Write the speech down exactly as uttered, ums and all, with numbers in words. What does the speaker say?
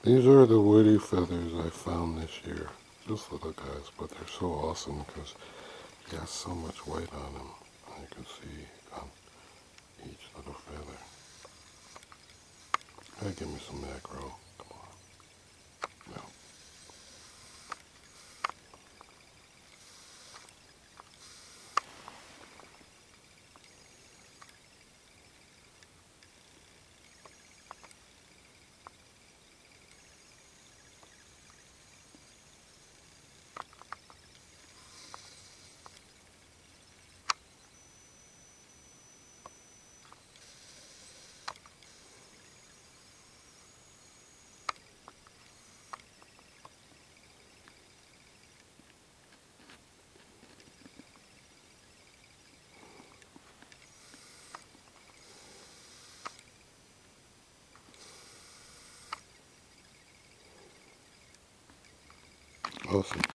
These are the woody feathers I found this year. Just little guys, but they're so awesome because he has so much white on him. You can see on each little feather. Hey, give me some macro. Come on. No. Awesome.